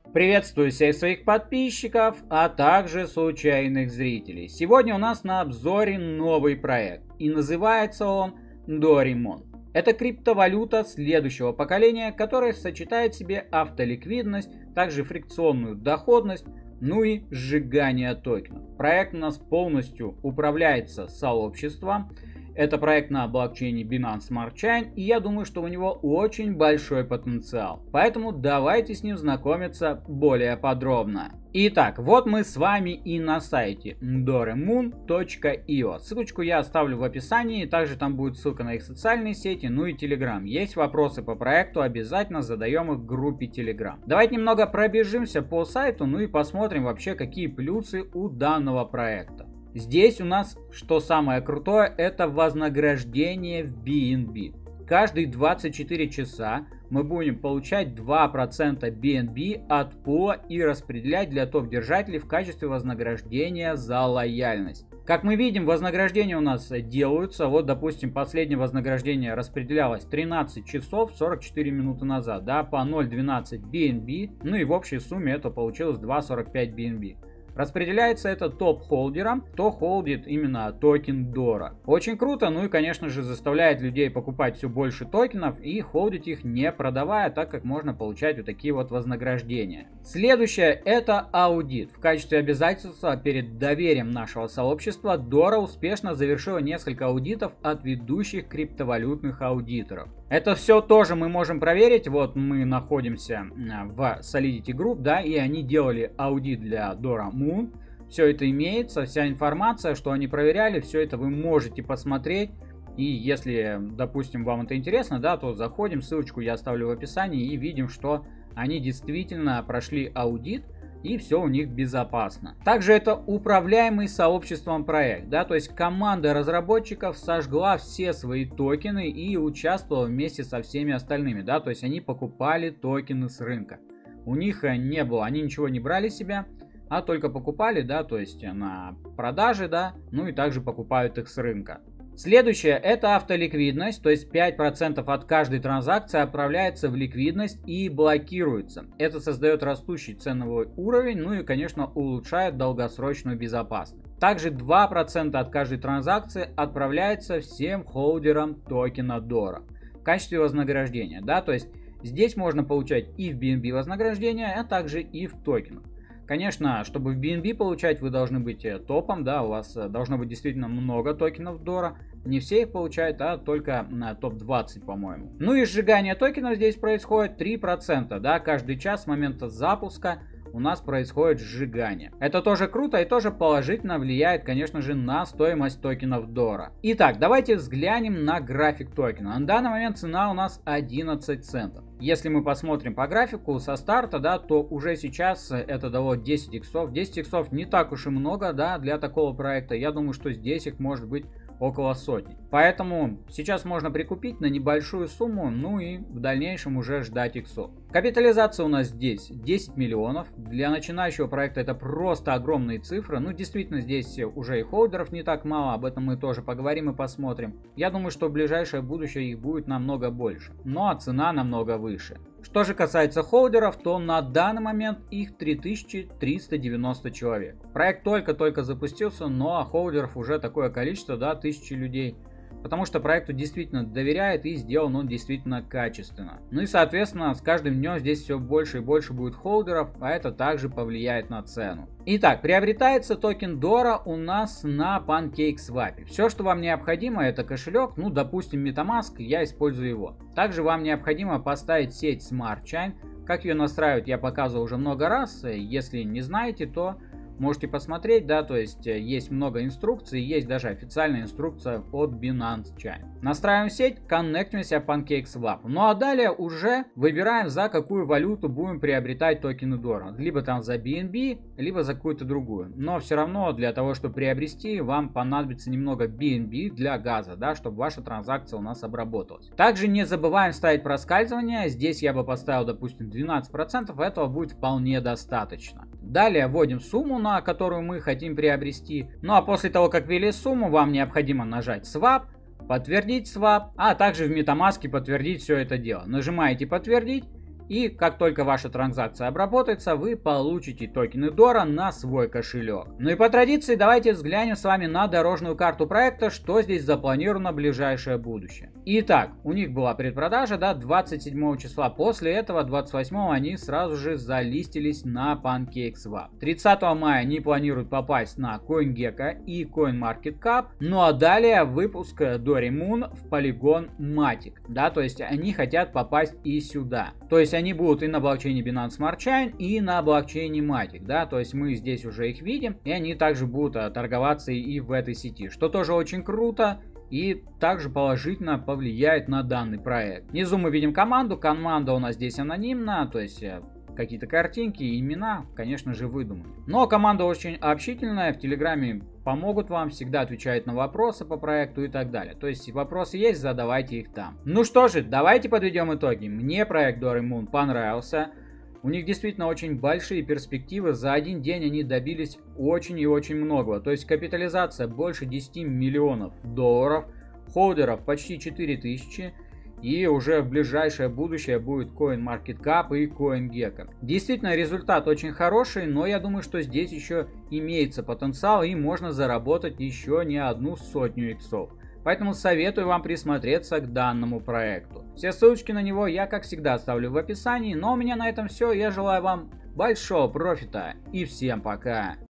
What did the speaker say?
Приветствую всех своих подписчиков, а также случайных зрителей. Сегодня у нас на обзоре новый проект, и называется он Dorimon. Это криптовалюта следующего поколения, которая сочетает в себе автоликвидность, также фрикционную доходность, ну и сжигание токенов. Проект у нас полностью управляется сообществом. Это проект на блокчейне Binance Smart Chain, и я думаю, что у него очень большой потенциал. Поэтому давайте с ним знакомиться более подробно. Итак, вот мы с вами и на сайте dorimon.io. Ссылочку я оставлю в описании, также там будет ссылка на их социальные сети, ну и Telegram. Есть вопросы по проекту, обязательно задаем их в группе Telegram. Давайте немного пробежимся по сайту, ну и посмотрим вообще, какие плюсы у данного проекта. Здесь у нас, что самое крутое, это вознаграждение в BNB. Каждые 24 часа мы будем получать 2% BNB от пула и распределять для топ-держателей в качестве вознаграждения за лояльность. Как мы видим, вознаграждения у нас делаются. Вот, допустим, последнее вознаграждение распределялось 13 часов 44 минуты назад, да, по 0.12 BNB. Ну и в общей сумме это получилось 2.45 BNB. Распределяется это топ-холдерам, кто холдит именно токен Dora. Очень круто, ну и конечно же заставляет людей покупать все больше токенов и холдить их, не продавая, так как можно получать вот такие вот вознаграждения. Следующее это аудит. В качестве обязательства перед доверием нашего сообщества Dora успешно завершила несколько аудитов от ведущих криптовалютных аудиторов. Это все тоже мы можем проверить. Вот мы находимся в Solidity Group, да, и они делали аудит для Dorimon. Все это имеется, вся информация, что они проверяли, все это вы можете посмотреть. И если, допустим, вам это интересно, да, то заходим, ссылочку я оставлю в описании и видим, что они действительно прошли аудит. И все у них безопасно. Также это управляемый сообществом проект, да, то есть команда разработчиков сожгла все свои токены и участвовала вместе со всеми остальными, да, то есть они покупали токены с рынка. У них не было, они ничего не брали себе, а только покупали, да, то есть на продаже, да, ну и также покупают их с рынка. Следующее это автоликвидность, то есть 5% от каждой транзакции отправляется в ликвидность и блокируется. Это создает растущий ценовой уровень, ну и конечно улучшает долгосрочную безопасность. Также 2% от каждой транзакции отправляется всем холдерам токена Dora в качестве вознаграждения. Да? То есть здесь можно получать и в BNB вознаграждение, а также и в токенах. Конечно, чтобы в BNB получать, вы должны быть топом, да, у вас должно быть действительно много токенов Dora. Не все их получают, а только на топ-20, по-моему. Ну и сжигание токенов здесь происходит 3%, да, каждый час с момента запуска у нас происходит сжигание. Это тоже круто и тоже положительно влияет, конечно же, на стоимость токенов Dora. Итак, давайте взглянем на график токена. На данный момент цена у нас 11 центов. Если мы посмотрим по графику со старта, да, то уже сейчас это дало 10 иксов. 10 иксов не так уж и много, да, для такого проекта. Я думаю, что здесь их может быть около сотни. Поэтому сейчас можно прикупить на небольшую сумму, ну и в дальнейшем уже ждать иксов. Капитализация у нас здесь 10 миллионов. Для начинающего проекта это просто огромные цифры. Ну действительно здесь уже и холдеров не так мало, об этом мы тоже поговорим и посмотрим. Я думаю, что в ближайшее будущее их будет намного больше, ну а цена намного выше. Что же касается холдеров, то на данный момент их 3390 человек. Проект только-только запустился, но холдеров уже такое количество, да, 1000 людей. Потому что проекту действительно доверяет и сделан он действительно качественно. Ну и соответственно с каждым днем здесь все больше и больше будет холдеров, а это также повлияет на цену. Итак, приобретается токен Dora у нас на PancakeSwap. Все, что вам необходимо, это кошелек, ну допустим MetaMask, я использую его. Также вам необходимо поставить сеть Smart Chain. Как ее настраивать, я показывал уже много раз. Если не знаете, то можете посмотреть, да, то есть есть много инструкций, есть даже официальная инструкция от Binance Chain. Настраиваем сеть, коннектимся в PancakeSwap. Ну а далее уже выбираем, за какую валюту будем приобретать токены Dora. Либо там за BNB, либо за какую-то другую. Но все равно для того, чтобы приобрести, вам понадобится немного BNB для газа, да, чтобы ваша транзакция у нас обработалась. Также не забываем ставить проскальзывание. Здесь я бы поставил, допустим, 12%, этого будет вполне достаточно. Далее вводим сумму, на которую мы хотим приобрести. Ну а после того, как ввели сумму, вам необходимо нажать Swap, подтвердить Swap, а также в MetaMask подтвердить все это дело. Нажимаете подтвердить И как только ваша транзакция обработается, вы получите токены Дора на свой кошелек. Ну и по традиции давайте взглянем с вами на дорожную карту проекта, что здесь запланировано в ближайшее будущее. Итак, у них была предпродажа до 27 числа, после этого 28 они сразу же залистились на PancakeSwap. 30 мая они планируют попасть на CoinGecko и CoinMarketCap, ну а далее выпуск Dory Moon в Polygon Matic, да, то есть они хотят попасть и сюда. То есть они будут и на блокчейне Binance Smart Chain, и на блокчейне Matic, да, то есть мы здесь уже их видим, и они также будут торговаться и в этой сети, что тоже очень круто и также положительно повлияет на данный проект. Внизу мы видим команду, команда у нас здесь анонимна, то есть какие-то картинки и имена, конечно же, выдуманы. Но команда очень общительная, в Телеграме помогут вам, всегда отвечают на вопросы по проекту и так далее. То есть вопросы есть, задавайте их там. Ну что же, давайте подведем итоги. Мне проект Dory Moon понравился. У них действительно очень большие перспективы. За один день они добились очень и очень многого. То есть капитализация больше 10 миллионов долларов, холдеров почти 4000. И уже в ближайшее будущее будет CoinMarketCap и CoinGecko. Действительно, результат очень хороший, но я думаю, что здесь еще имеется потенциал и можно заработать еще не одну сотню иксов. Поэтому советую вам присмотреться к данному проекту. Все ссылочки на него я, как всегда, оставлю в описании. Но у меня на этом все. Я желаю вам большого профита и всем пока.